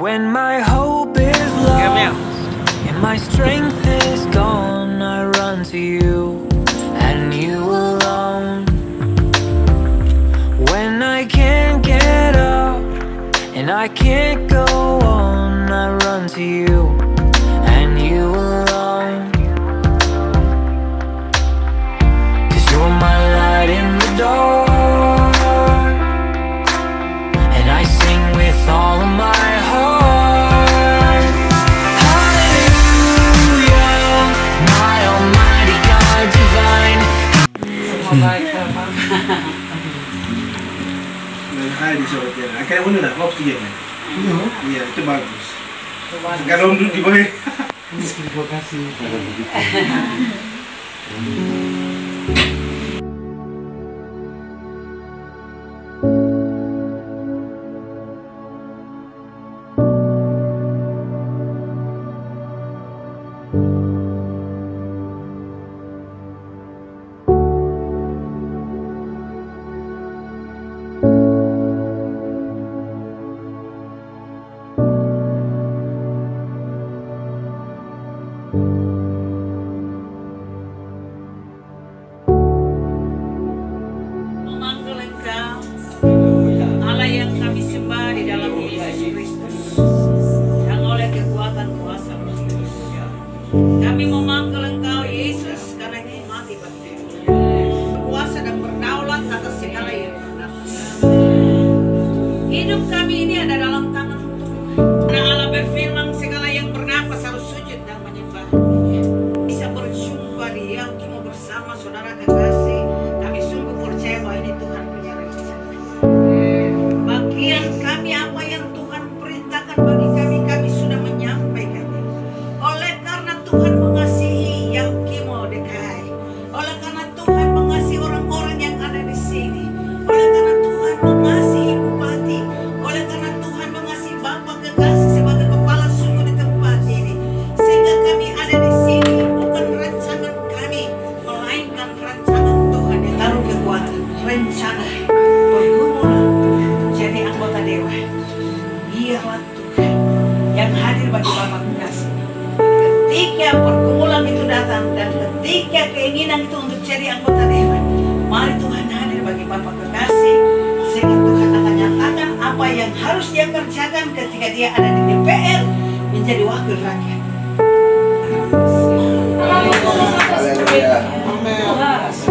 When my hope is lost and my strength is gone, I run to you and you alone. When I can't get up and I can't go on, I run to you and you alone. 'Cause you're my light in the dark, and I sing with all of my heart. Hallelujah, my almighty God divine. Hai di sobat ya. Akhirnya bener lah, box 3 kan? Iya, itu bagus. Kalau duduk di bawah. Terima kasih. Memanggil Engkau, Allah yang kami sembah di dalam Yesus Kristus, yang oleh kekuatan kuasa Roh Kudus. Kami memanggil Engkau Yesus karena Engkau mati bagi kami. Kuasa dan berdaulat atas segala yang bernafas. Hidup kami ini ada dalam tangan Tuhan. Karena Allah berfirman segala yang bernafas harus sujud dan menyembah. Bisa berjumpa di yang cuma bersama saudara kekasih. Kami sungguh percaya bahwa ini Tuhan punya rencana. Bagian kami apa yang Tuhan perintahkan bagi kami, kami sudah menyampaikan. Oleh karena Tuhan mengasihi yang Mordekai, oleh karena Tuhan mengasihi orang-orang yang ada di sini, oleh karena Tuhan mengasihi bupati, oleh karena Tuhan mengasihi Bapak kekasih sebagai kepala suku di tempat ini, sehingga kami ada di sini bukan rancangan kami, melainkan rancangan Tuhan yang taruh kekuatan, rencana pergumulan jadi anggota dewa. Biarlah Tuhan yang hadir bagi Bapak kekasih. Ketika pergumulan itu datang dan ketika keinginan itu untuk jadi anggota dewan, mari Tuhan hadir bagi Bapak kekasih, sehingga Tuhan akan nyatakan apa yang harus dia kerjakan ketika dia ada di DPR menjadi wakil rakyat. Haleluya. Amin.